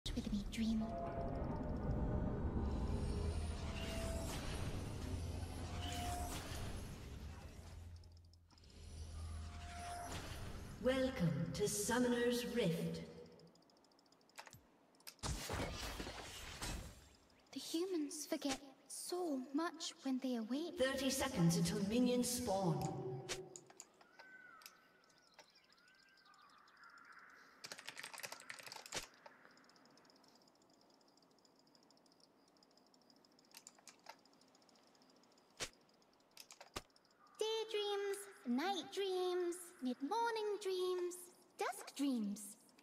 with me, dream. Welcome to Summoner's Rift. The humans forget so much when they awake. 30 seconds until minions spawn. Daydreams, night dreams, mid-morning dreams, dusk dreams.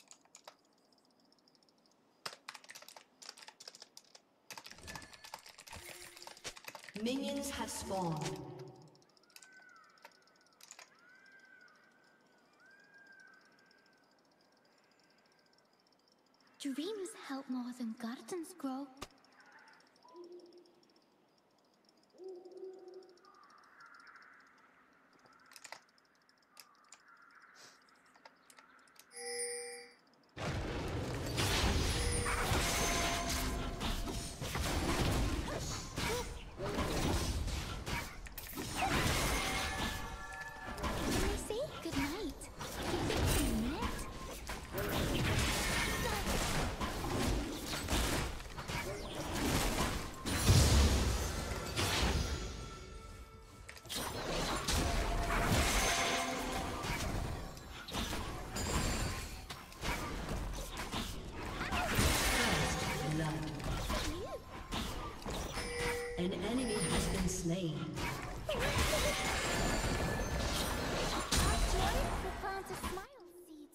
Minions have spawned. Dreams help more than gardens grow. An enemy has been slain. Plant a smile seed.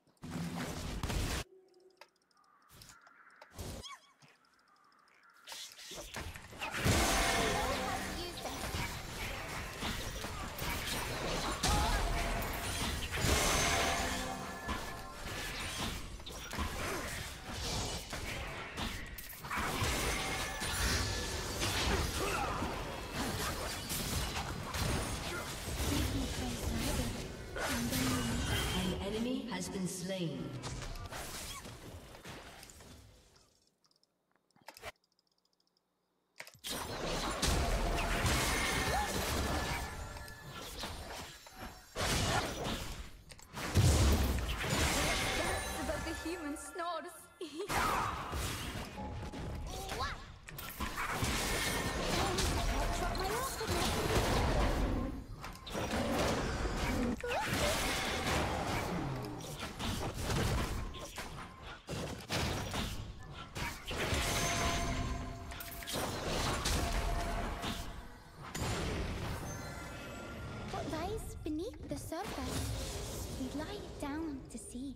Has been slain. Above the human snores. What lies beneath the surface? We lie down to see.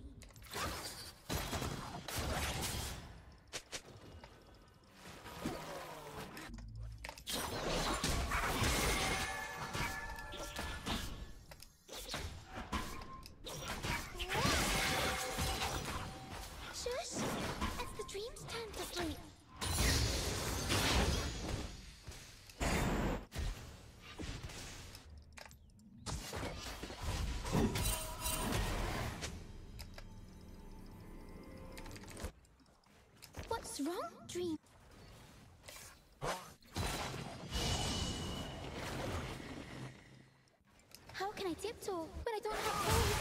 Shush! It's the dream's turn to sleep. What's wrong, dream? How can I tiptoe when I don't have clothes?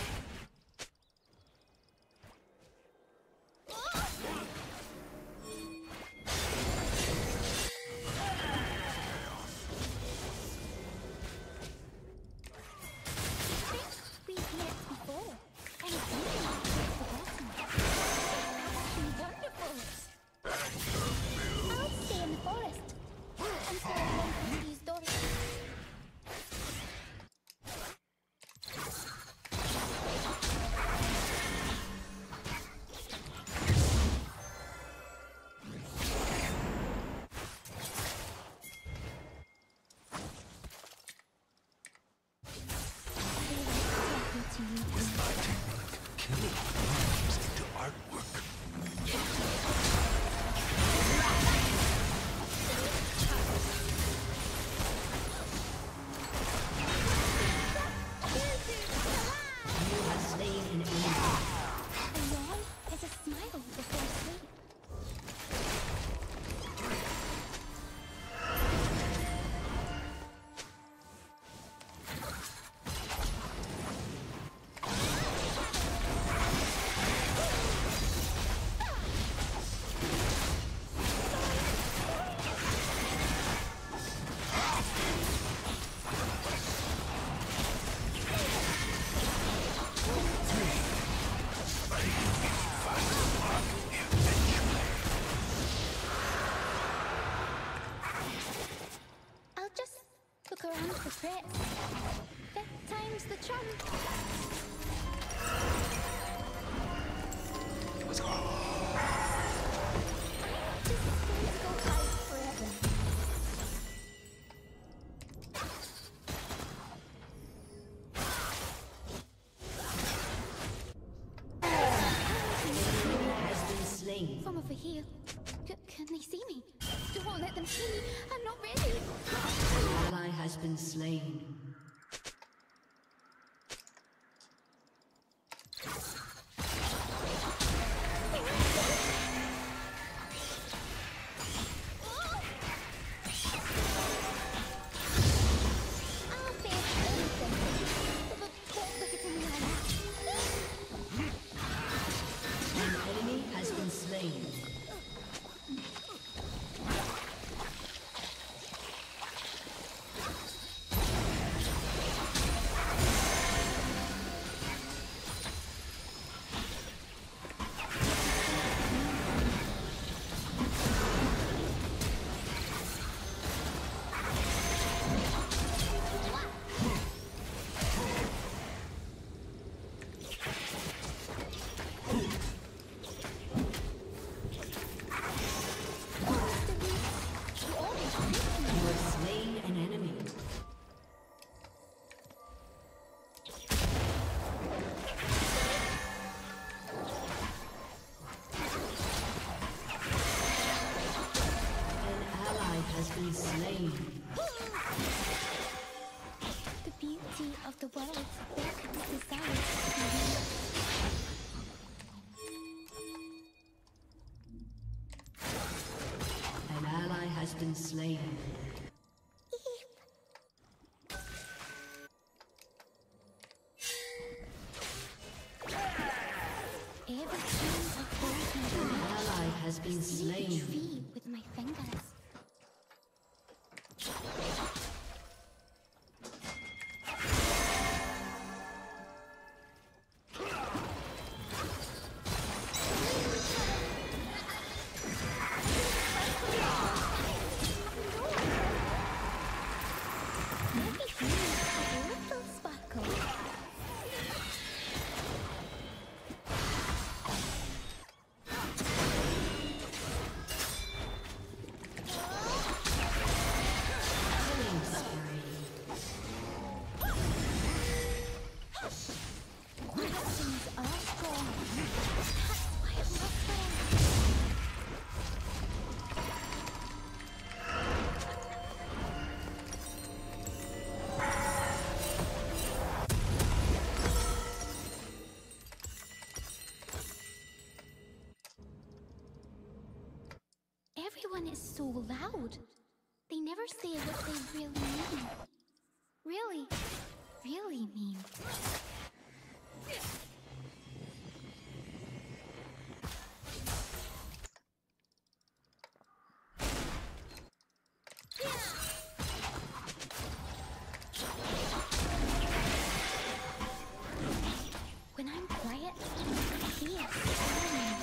We've met before, and it's really not forgotten. Wonderful! I'll stay in the forest until I learn these doors. Killing into artwork. crits. 5 times the charm. Let's go. Just going to go high forever. Slain. From over here. Can they see me? Don't let them see me. I'm not ready. An ally has been slain. I'll face anything. But don't look at me like An enemy has been slain. the beauty of the world. Where could be desired? An ally has been slain. An ally has been slain. Tree with my fingers. Everyone is so loud. They never say what they really mean. Really mean. When I'm quiet, he is silent.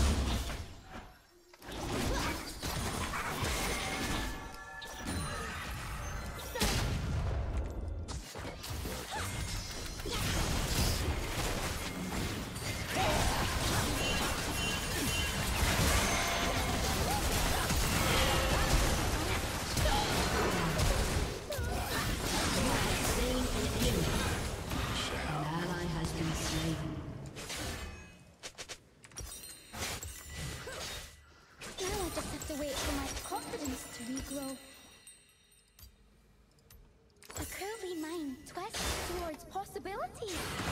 Regrow. A curvy mind twists towards possibility.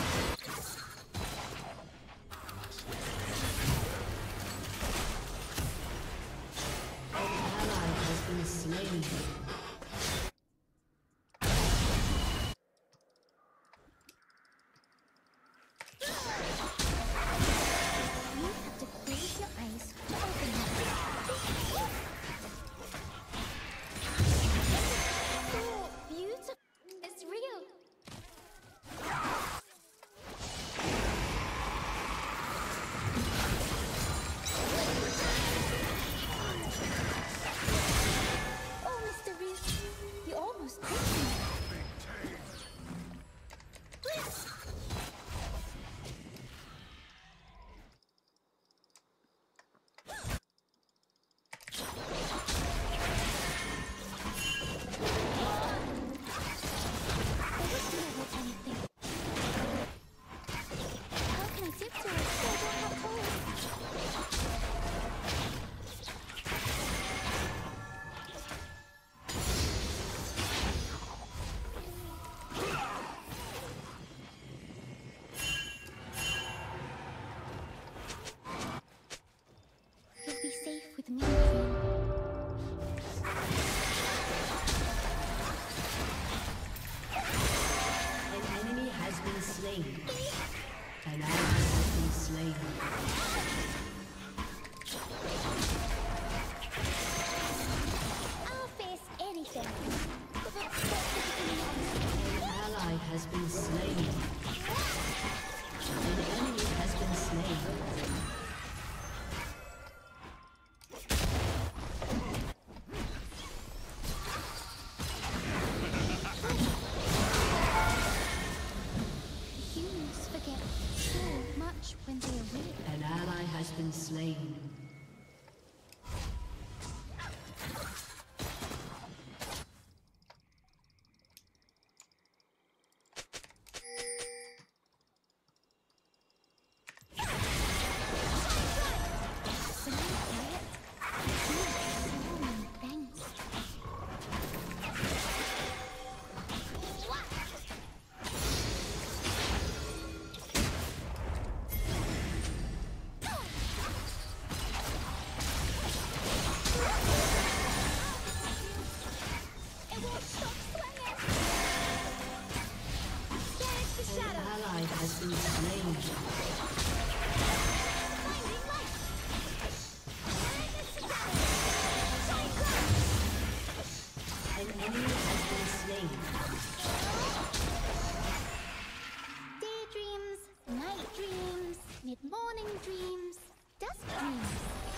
An ally has been slain. You have to close your eyes to open them. So beautiful. It's real. Oh, Mr. Been slain. Morning dreams, dusk dreams.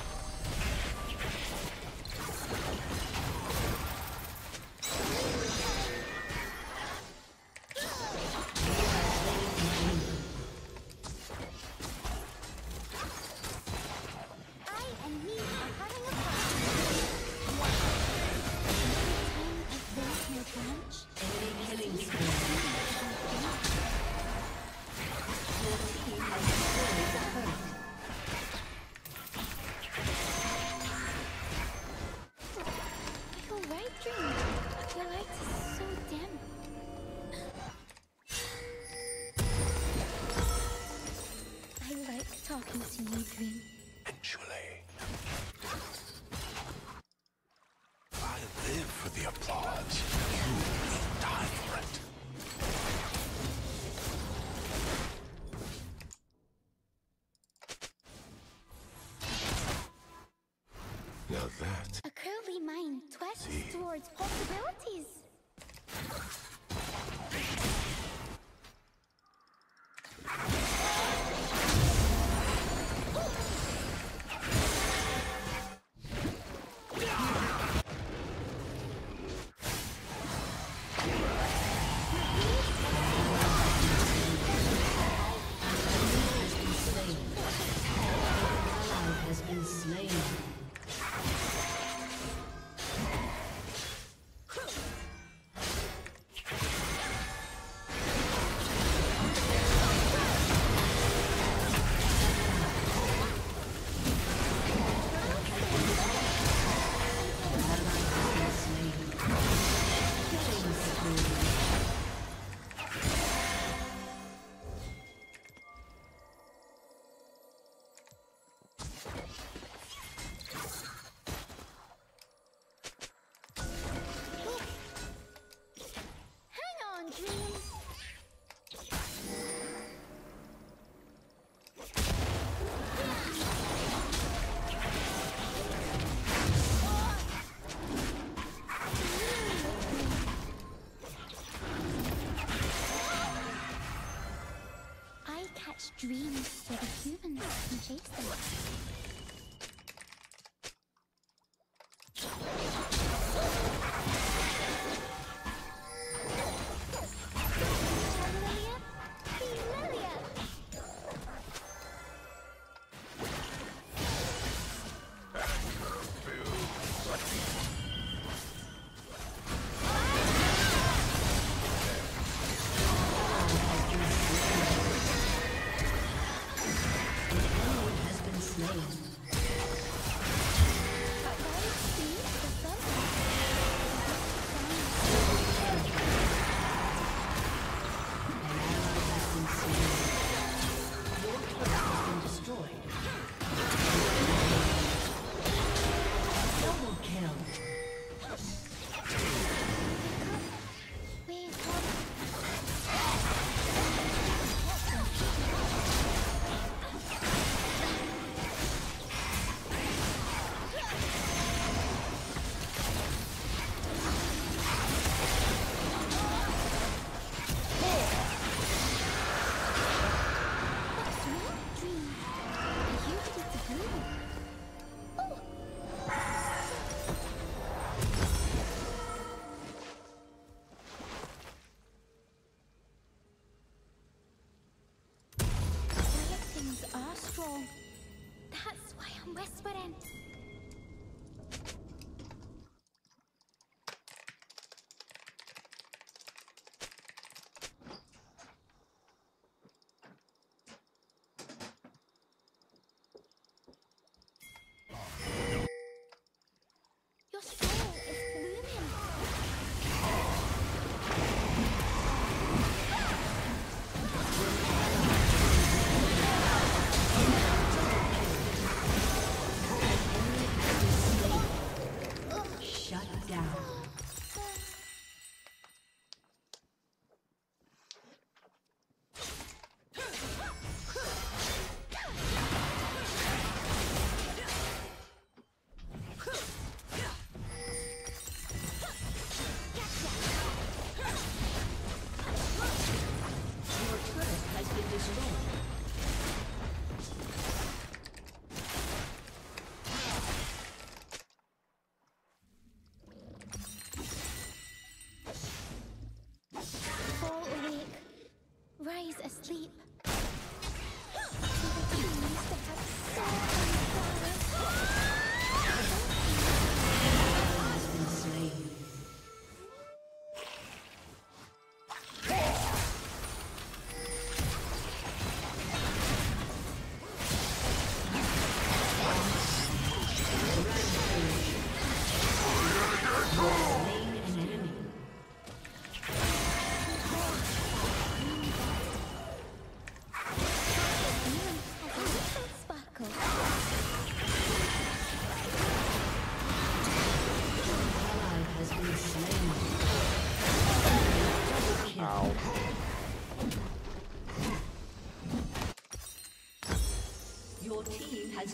Talking to you, Dream. Actually, I live for the applause. You will die for it. Now that... A curly mind twists towards possibilities.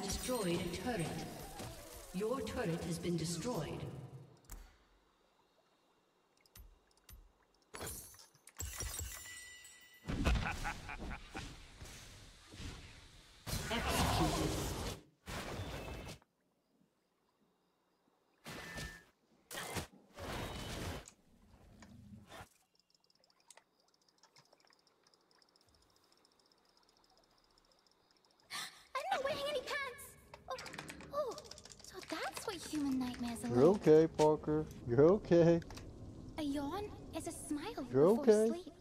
destroyed a turret. Your turret has been destroyed. Executed. Human nightmares are You're like. okay, Parker. You're okay. A yawn is a smile You're before okay. sleep.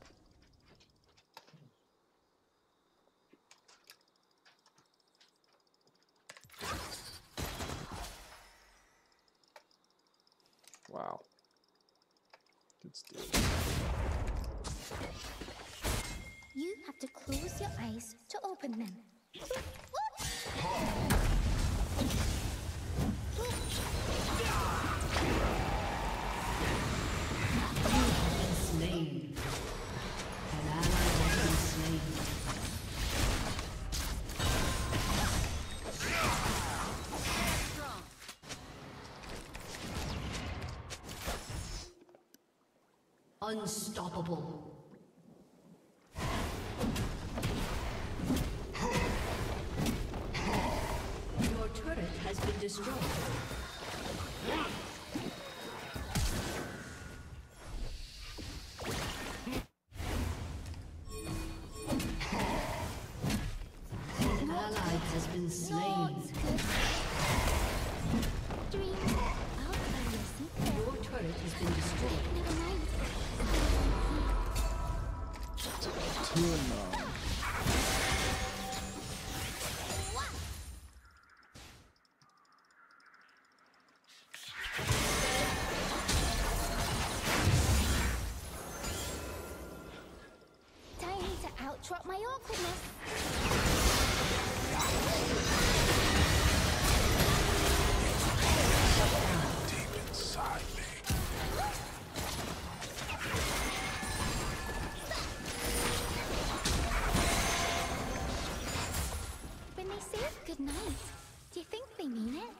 Wow. Good stuff. You have to close your eyes to open them. Slain. An ally has been slain. Unstoppable. Your turret has been destroyed. Drop my awkwardness. Deep inside me. When they say good night, do you think they mean it?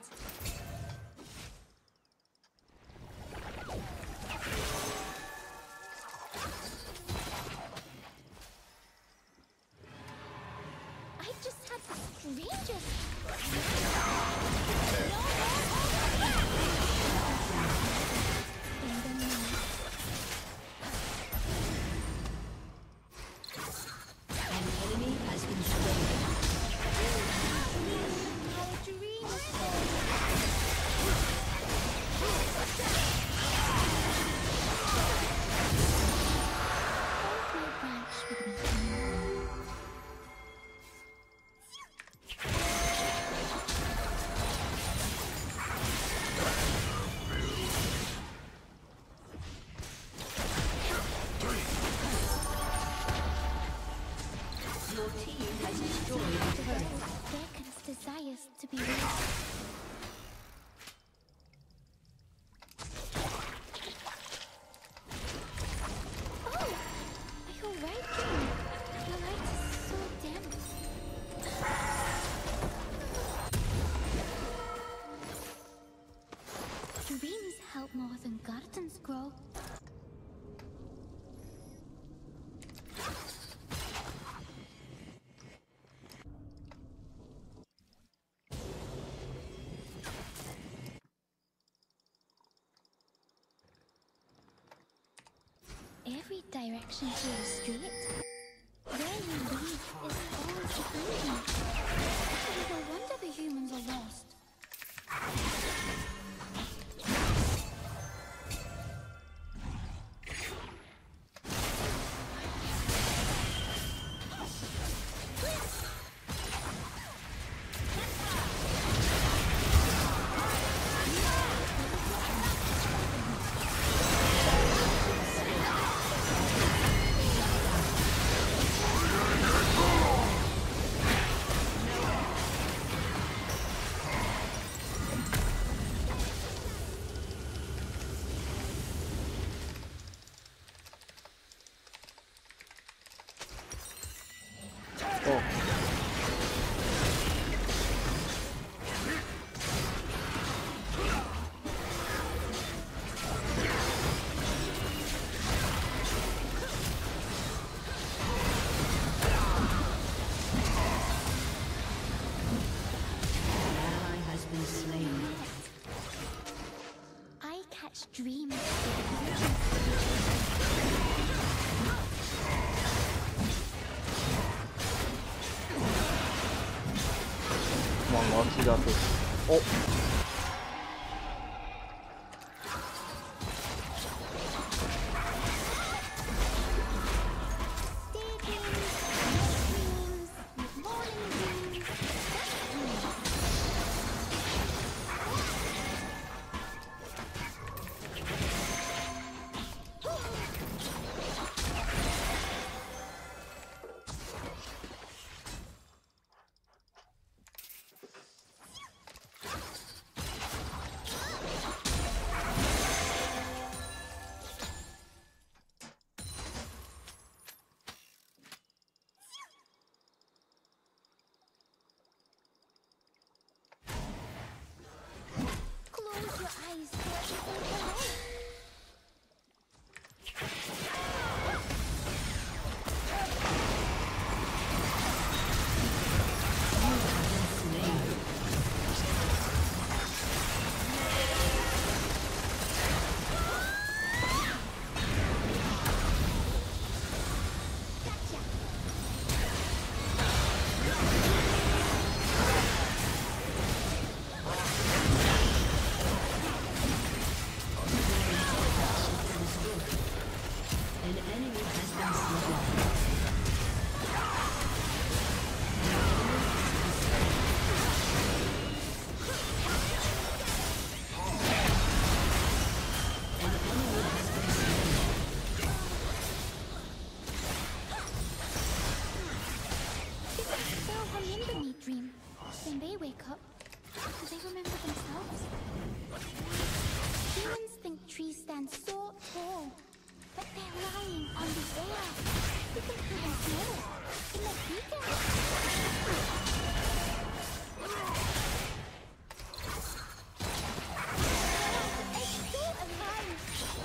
Desires to be raised. Oh! Are you alright, Dream? Your light is so dim. Dreams help more than gardens grow. Every direction to the street. Where you lead is always the conclusion. No wonder the humans are lost. Such dreams. Come on, Lux, you got this. Oh! Close your eyes so everything will out. When they wake up, do they remember themselves? Humans think trees stand so tall, but they're lying on the air. We can hear them smell in the beacon. It's still alive.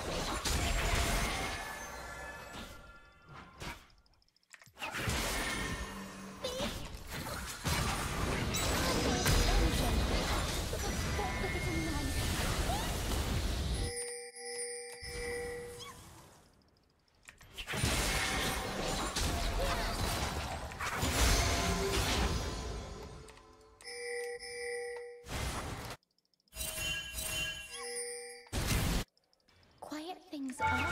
Quiet things are my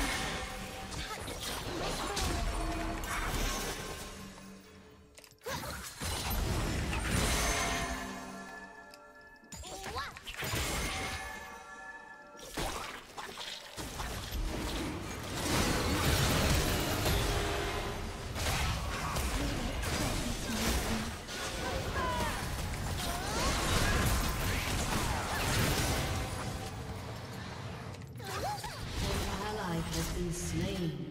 Has been slain.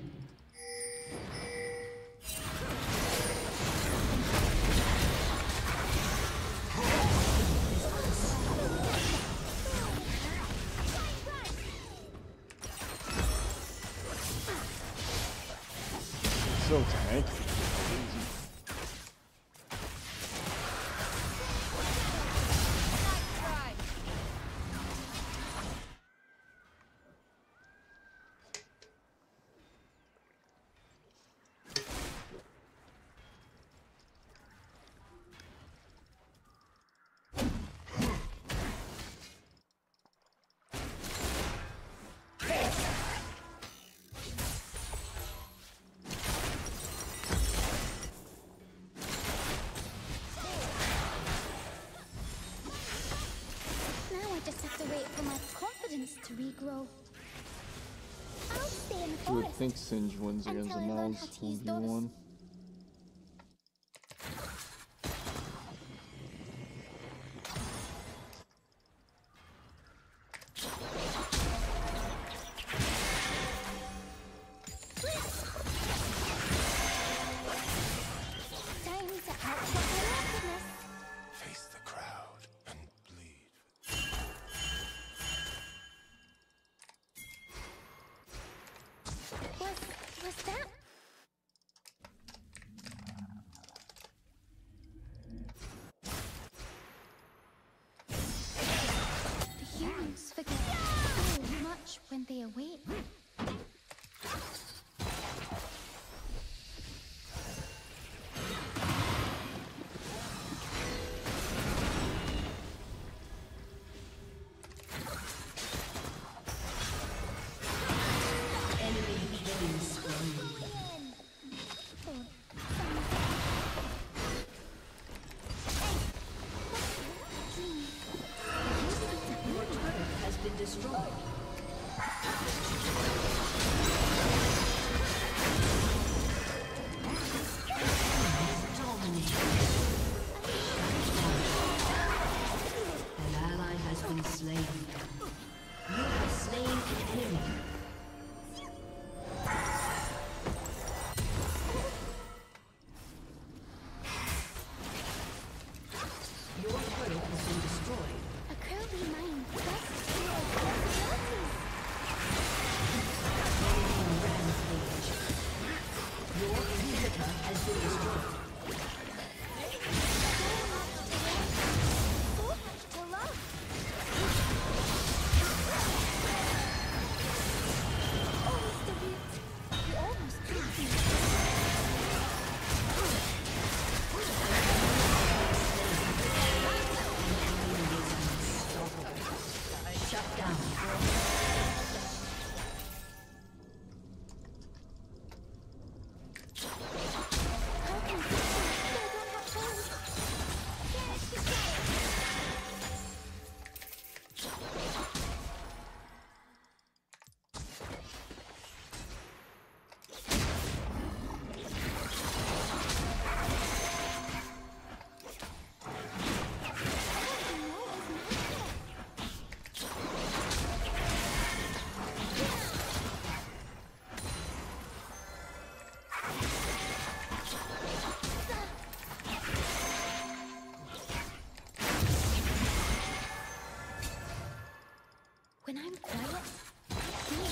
So tanky. Wait for my confidence to regrow. I'll stay in the You would forest. think Singe wins against the until I learn mouse how to use 1v1. Time to output my awkwardness. Face the crowd and bleed. Was that? The humans forget. Oh. watch when they awake. When I'm quiet, I feel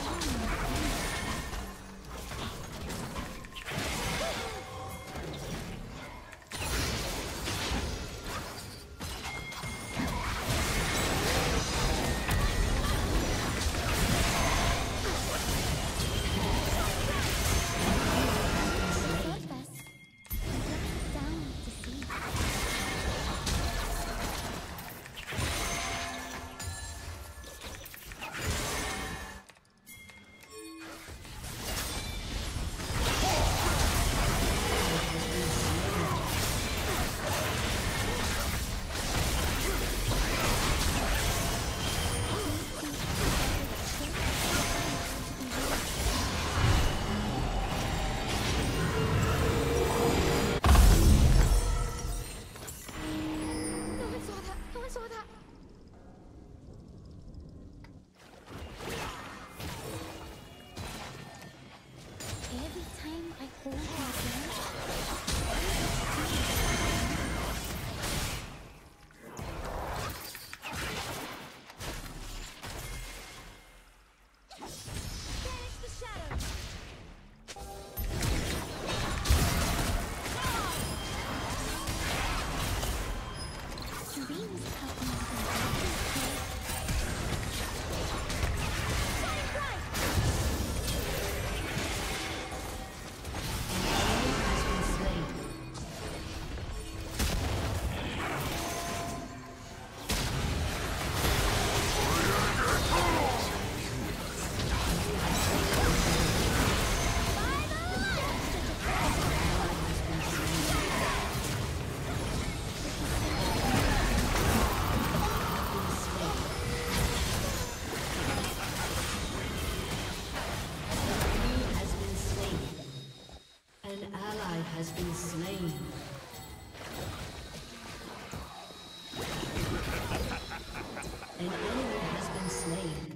has been slain. An enemy has been slain.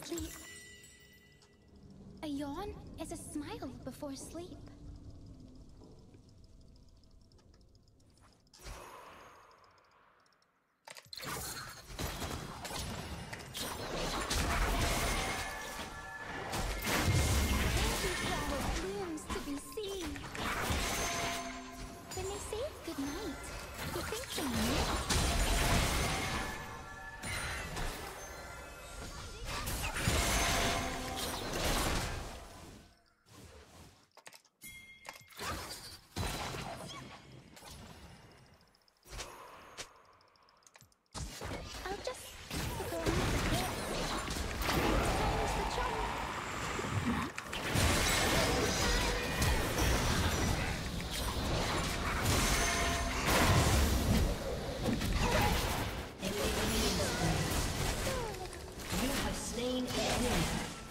sleep. A yawn is a smile before sleep. Blooms to be seen. When they say good night, you think they know. I'll just go on with the time's the charm. You have slain an enemy.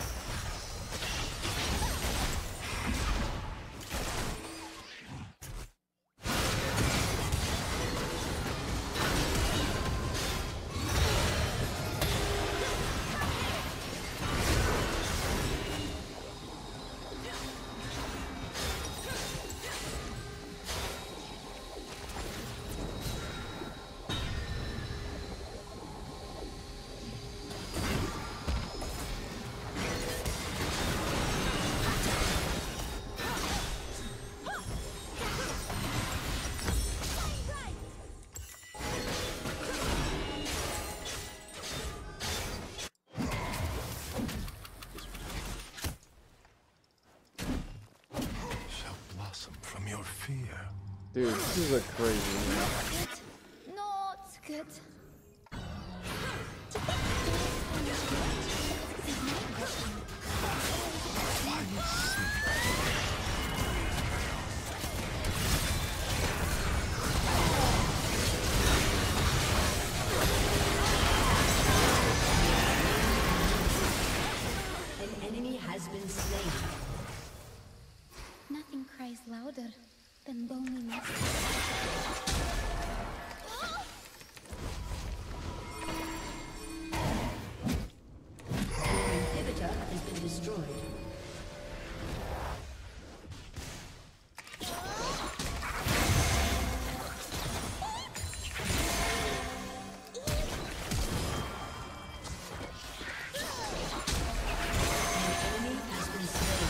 Shall blossom from your fear. Dude, this is a crazy man. Good. Not good. An enemy has been slain. Nothing cries louder than loneliness. Your inhibitor has been destroyed. An enemy has been slain.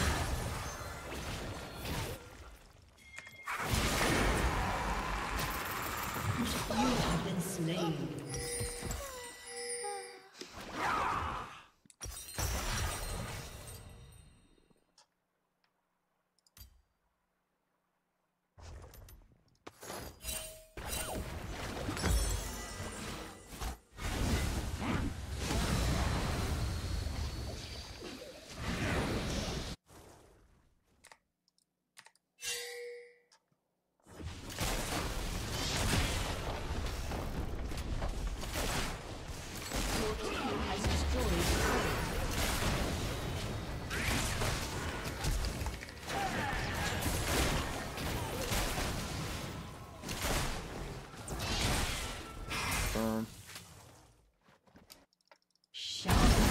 You have been slain. Your team has destroyed the turret. Shut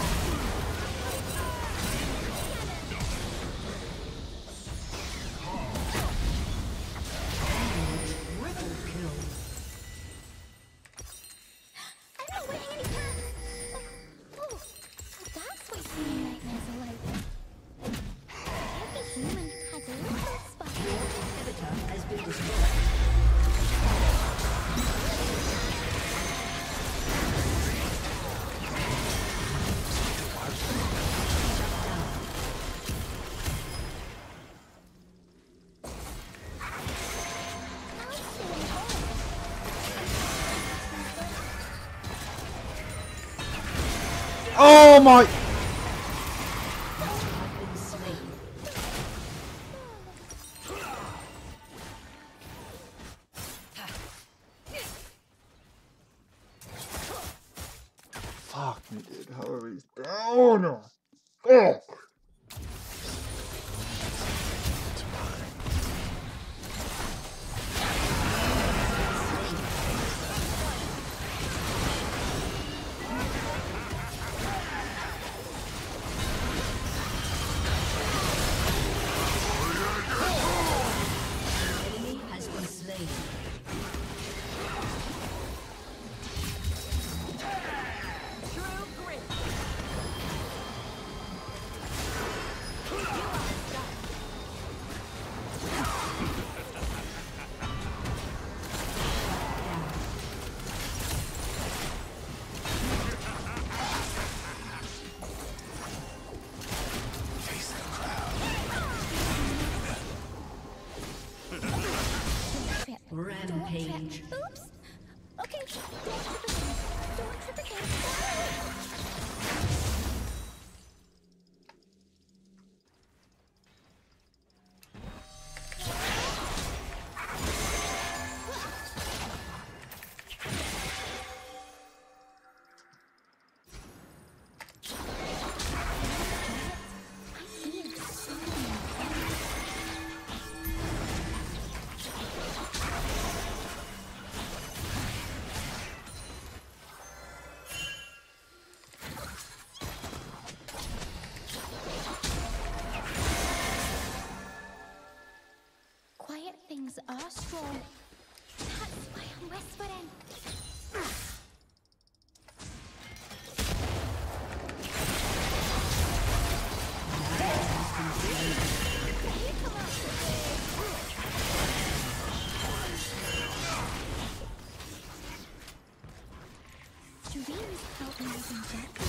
triple kill. I'm not winning any time. Oh, that's what human nightmares are like. Every human has a little spot. Your inhibitor has been destroyed. Oh my! You have been slain. Fuck me, dude. How are we down? Oh! Rampage. Oops. Okay, don't trip again. Don't trip again. Quiet things are strong. That's why I'm whispering. Dreams help me even gently.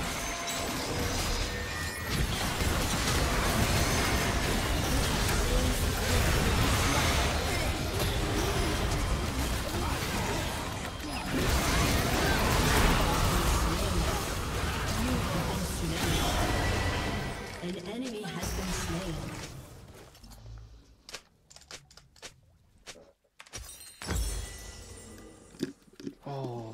An enemy has been slain. Oh.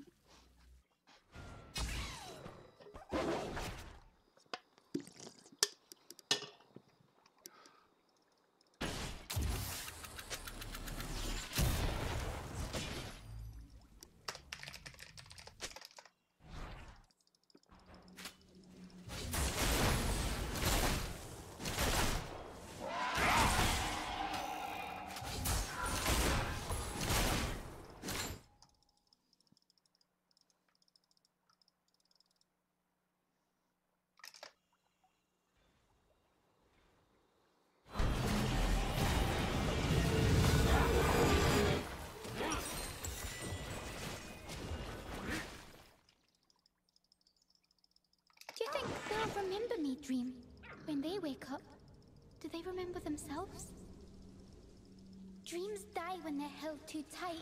Do you think they'll remember me, Dream? When they wake up, do they remember themselves? Dreams die when they're held too tight.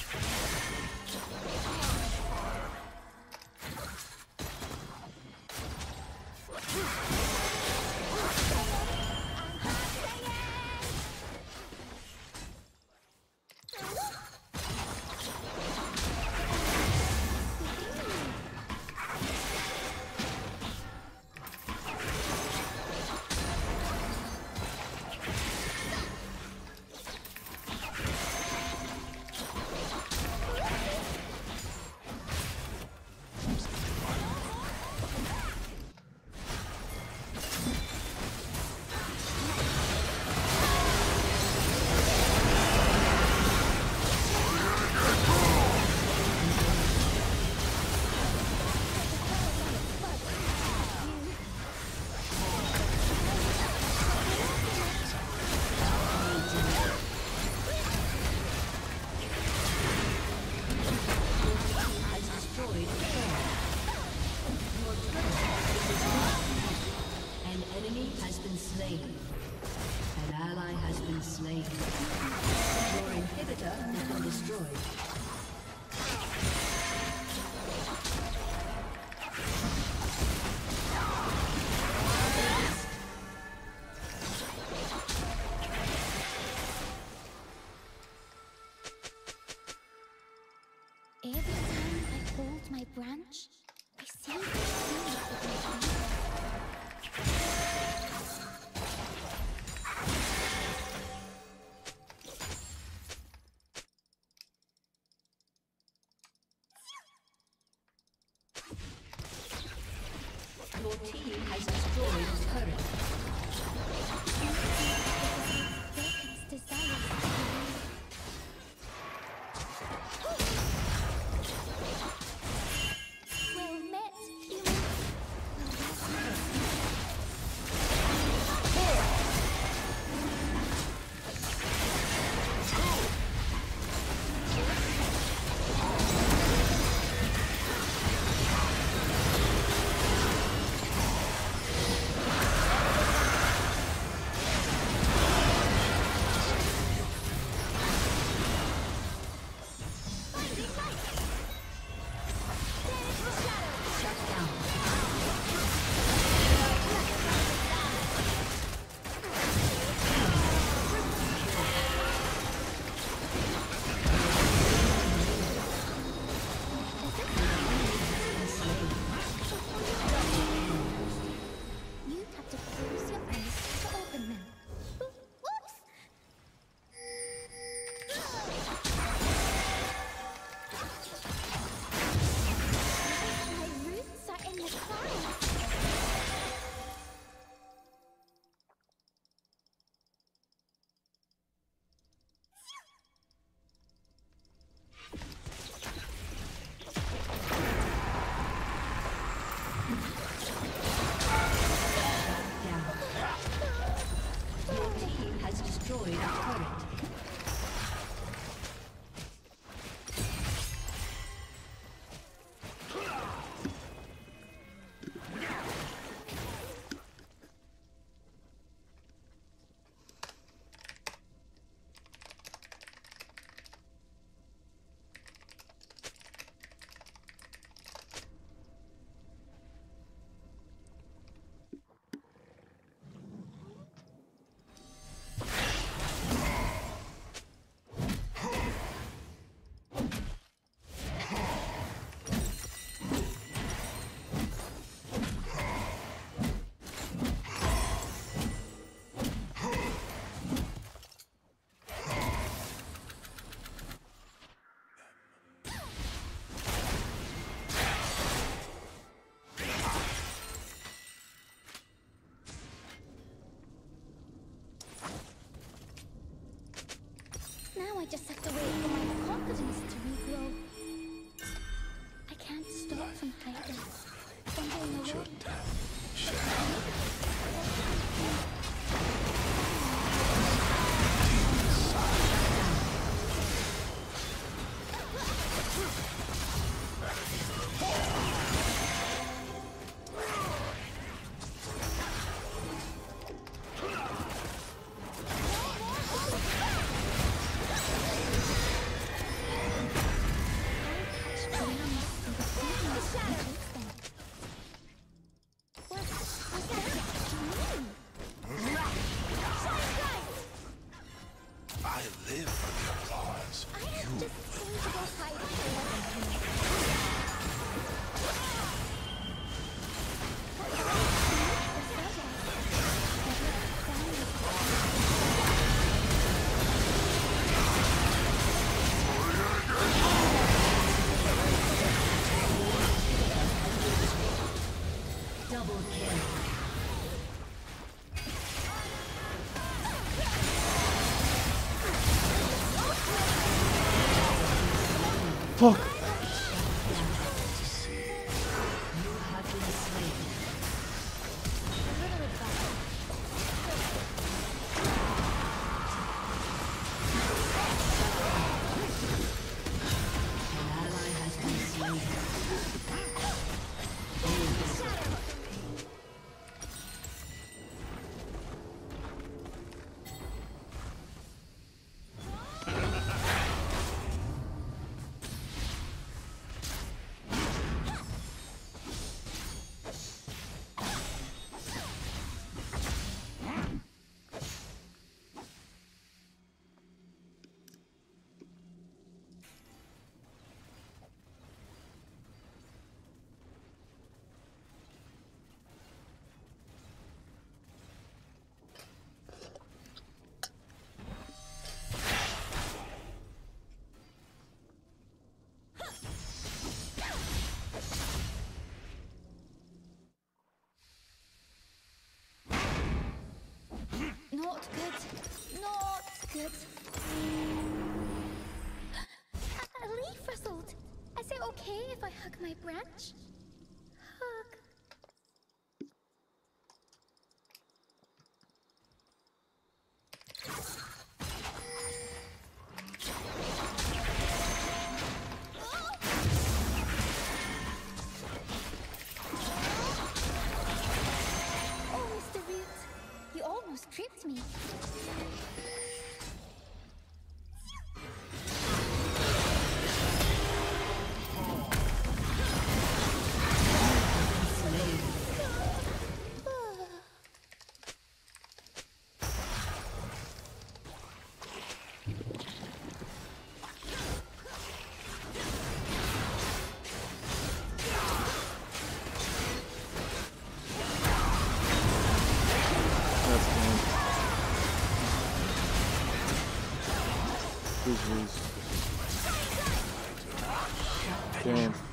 Every time I hold my branch, I see the seed of my life. destroyed a turret. Now I just have to wait for my confidence to regrow. I can't stop from hiding, from being alone. I live for the applause. You Double kill. Fuck. Not good. Not good. A leaf rustled. Is it okay if I hug my branch? Hug. Oh, Mr. Root, you almost tripped me. Damn.